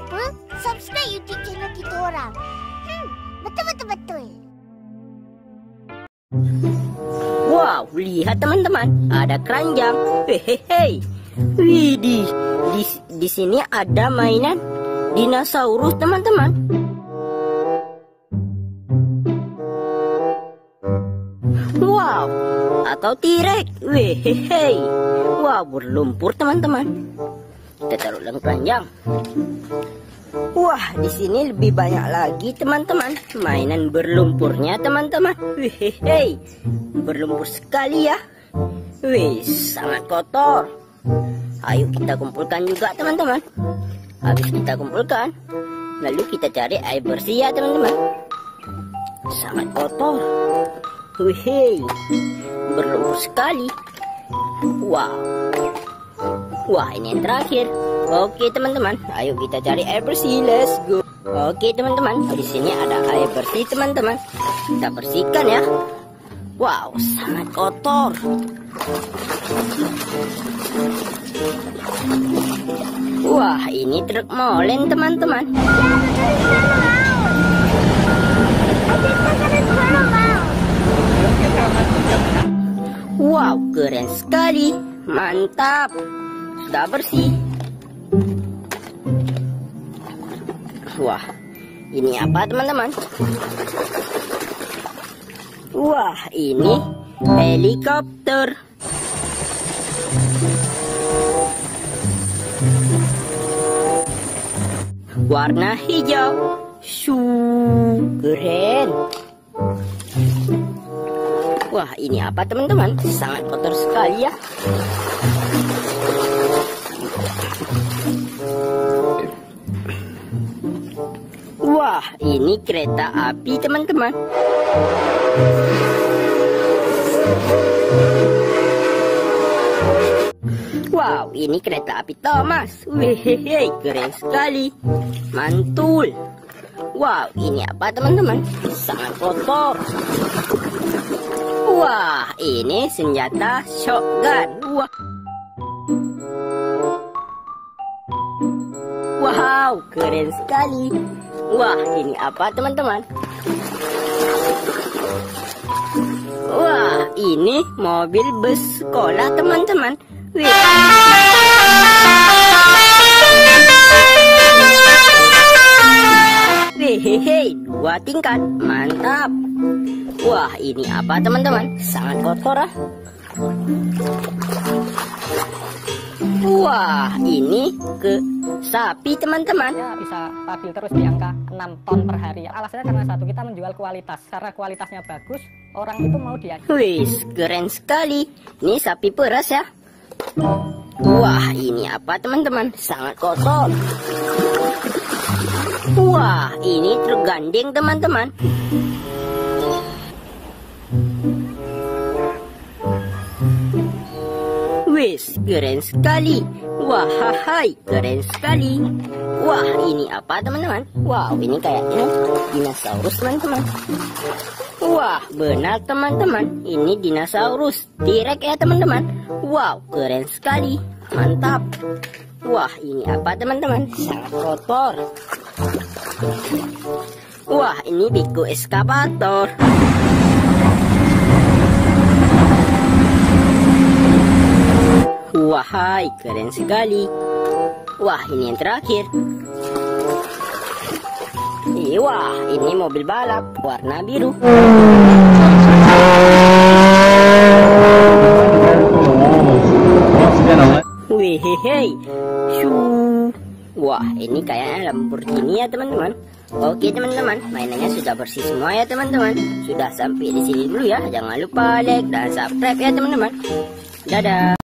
lupa subscribe YouTube channel kita orang. Betul. Wow, lihat teman-teman, ada keranjang. Hehehe. Widih, di sini ada mainan dinosaurus teman-teman. Wow, atau T-Rex. Wehehe. Wow, berlumpur teman-teman. Kita taruh dalam keranjang. Wah, di sini lebih banyak lagi teman-teman mainan berlumpurnya teman-teman. Wehehe. Berlumpur sekali ya. Wih, sangat kotor. Ayo kita kumpulkan juga teman-teman. Habis kita kumpulkan, lalu kita cari air bersih ya teman-teman. Sangat kotor. Wih, berlumpur sekali. Wah, ini yang terakhir. Oke teman-teman, ayo kita cari air bersih. Let's go. Oke teman-teman, di sini ada air bersih teman-teman. Kita bersihkan ya. Wow, sangat kotor. Wah, ini truk molen teman-teman. Wow, keren sekali. Mantap. Sudah bersih. Wah, ini apa teman-teman? Wah, ini helikopter. Warna hijau. Keren. Wah, ini apa teman-teman? Sangat kotor sekali ya. Wah, ini kereta api teman-teman. Wow, ini kereta api Thomas. Wehehe, keren sekali. Mantul. Wow, ini apa teman-teman? Sangat kotor. Wah, ini senjata shotgun. Wow, keren sekali. Wah, ini apa teman-teman? Wah, ini mobil bus sekolah teman-teman. Wehehe, 2 tingkat. Mantap. Wah, ini apa teman-teman? Sangat kotor ah. Wah, ini sapi teman-teman. Ya, bisa stabil terus di angka 6 ton per hari. Alasannya karena satu, kita menjual kualitas. Karena kualitasnya bagus, orang itu mau diajak. Wih, keren sekali. Ini sapi peras ya. Wah, ini apa teman-teman? Sangat kotor. Wah, ini truk gandeng teman-teman. Wis, keren sekali. Wah, hai, keren sekali. Wah, ini apa teman-teman? Wow, ini kayaknya dinosaurus teman-teman. Wah, benar teman-teman. Ini dinosaurus T-Rex ya teman-teman. Wow, keren sekali. Mantap. Wah, ini apa teman-teman? Sangat kotor. Wah, ini Biko eskavator. Wahai, keren sekali. Wah, ini yang terakhir. Wah, ini mobil balap warna biru. Wehehe. Wah, ini kayaknya Lamborghini ya teman-teman. Oke teman-teman, mainannya sudah bersih semua ya teman-teman. Sudah sampai di sini dulu ya. Jangan lupa like dan subscribe ya teman-teman. Dadah.